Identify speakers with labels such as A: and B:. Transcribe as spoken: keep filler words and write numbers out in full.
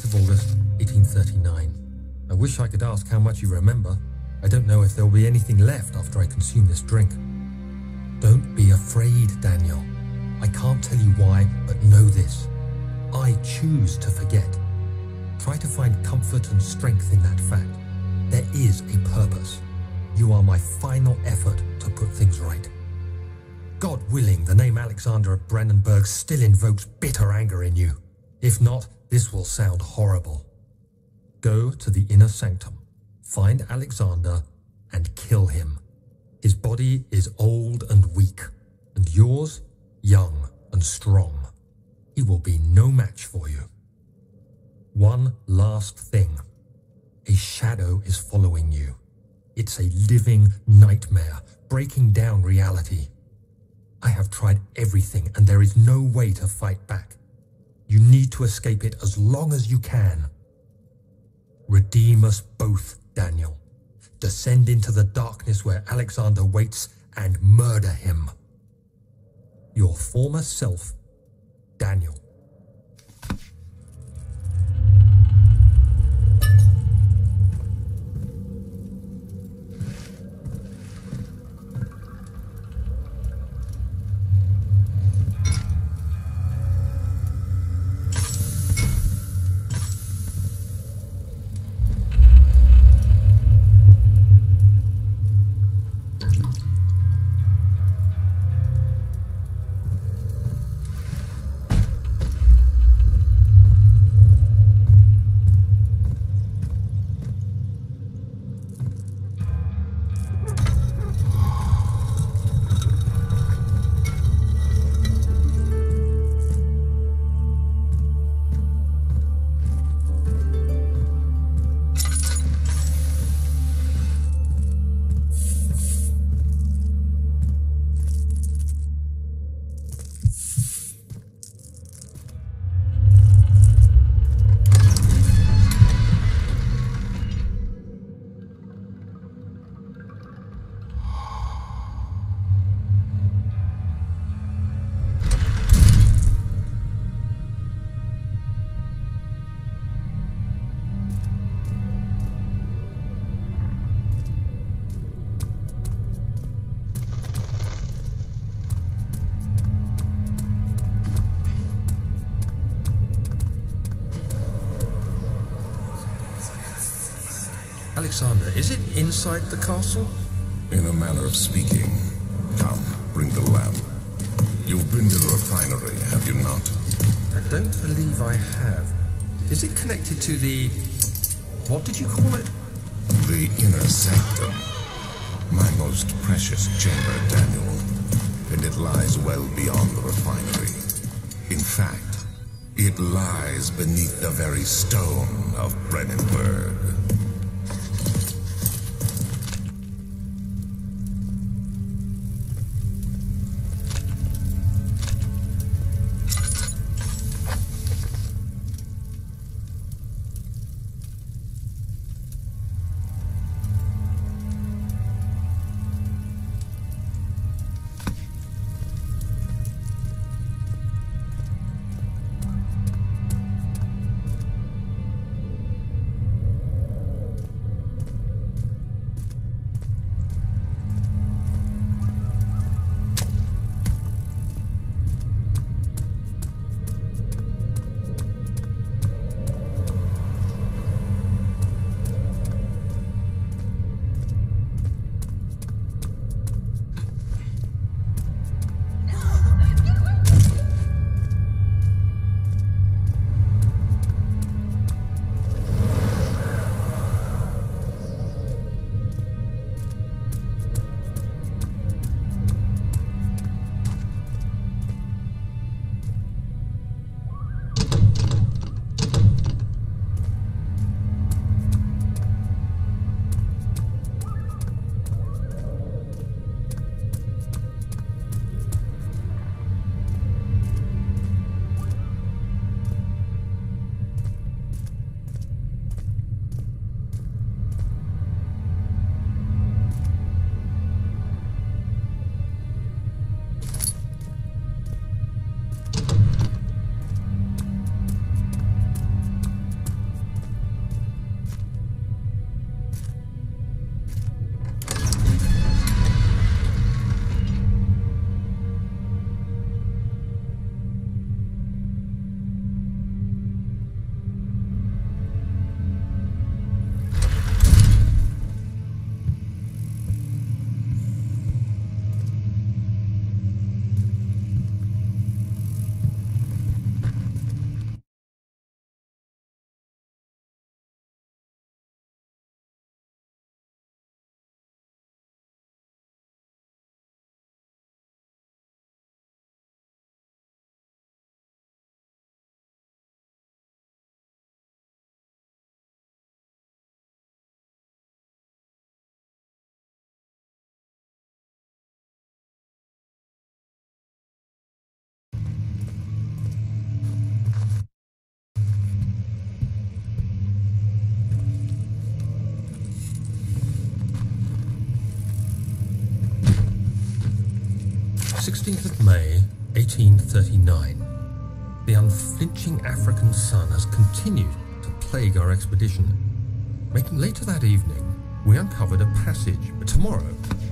A: of August, eighteen thirty-nine. I wish I could ask how much you remember. I don't know if there will be anything left after I consume this drink. Don't be afraid, Daniel. I can't tell you why, but know this. I choose to forget. Try to find comfort and strength in that fact. There is a purpose. You are my final effort to put things right. God willing, the name Alexander of Brennenburg still invokes bitter anger in you. If not, this will sound horrible. Go to the inner sanctum, find Alexander, and kill him. His body is old and weak, and yours, young and strong. He will be no match for you. One last thing. A shadow is following you. It's a living nightmare, breaking down reality. I have tried everything, and there is no way to fight back. You need to escape it as long as you can. Redeem us both, Daniel. Descend into the darkness where Alexander waits and murder him. Your former self, Daniel. Alexander, is it inside the castle?
B: In a manner of speaking. Come, bring the lamp. You've been to the refinery, have you not?
A: I don't believe I have. Is it connected to the... what did you call it?
B: The inner sanctum. My most precious chamber, Daniel. And it lies well beyond the refinery. In fact, it lies beneath the very stone of Brennenburg.
A: sixteenth of May, eighteen thirty-nine. The unflinching African sun has continued to plague our expedition. Making later that evening, we uncovered a passage, but tomorrow